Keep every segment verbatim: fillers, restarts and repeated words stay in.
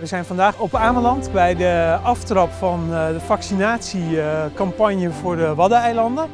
We zijn vandaag op Ameland bij de aftrap van de vaccinatiecampagne voor de Waddeneilanden.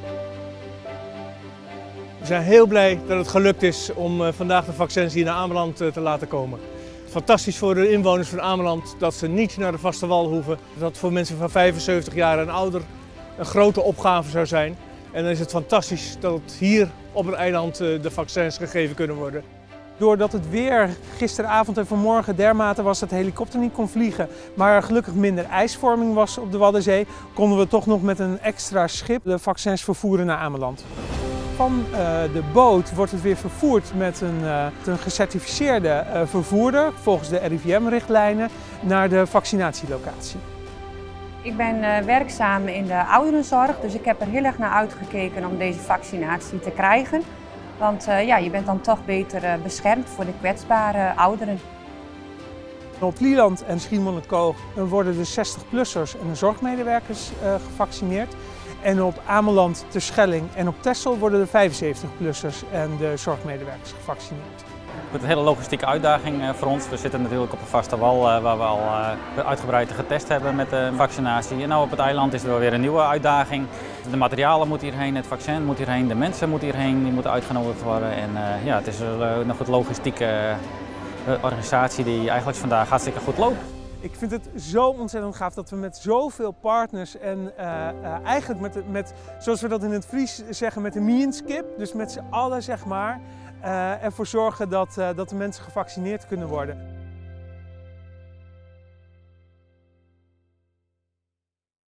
We zijn heel blij dat het gelukt is om vandaag de vaccins hier naar Ameland te laten komen. Fantastisch voor de inwoners van Ameland dat ze niet naar de vaste wal hoeven. Dat voor mensen van vijfenzeventig jaar en ouder een grote opgave zou zijn. En dan is het fantastisch dat hier op het eiland de vaccins gegeven kunnen worden. Doordat het weer gisteravond en vanmorgen dermate was dat de helikopter niet kon vliegen, maar er gelukkig minder ijsvorming was op de Waddenzee, konden we toch nog met een extra schip de vaccins vervoeren naar Ameland. Van uh, de boot wordt het weer vervoerd met een, uh, een gecertificeerde uh, vervoerder volgens de R I V M-richtlijnen naar de vaccinatielocatie. Ik ben uh, werkzaam in de ouderenzorg, dus ik heb er heel erg naar uitgekeken om deze vaccinatie te krijgen. Want uh, ja, je bent dan toch beter uh, beschermd voor de kwetsbare ouderen. Op Vlieland en Schiermonnikoog worden de zestig-plussers en de zorgmedewerkers uh, gevaccineerd. En op Ameland, Terschelling en op Texel worden de vijfenzeventig-plussers en de zorgmedewerkers gevaccineerd. Het is een hele logistieke uitdaging voor ons. We zitten natuurlijk op een vaste wal waar we al uitgebreid getest hebben met de vaccinatie. En nu op het eiland is er wel weer een nieuwe uitdaging. De materialen moeten hierheen, het vaccin moet hierheen, de mensen moeten hierheen, die moeten uitgenodigd worden. En uh, ja, het is nog een logistieke organisatie die eigenlijk vandaag hartstikke goed loopt. Ik vind het zo ontzettend gaaf dat we met zoveel partners en uh, uh, eigenlijk met, met, zoals we dat in het Fries zeggen, met de mienskip, dus met z'n allen zeg maar, uh, ervoor zorgen dat, uh, dat de mensen gevaccineerd kunnen worden.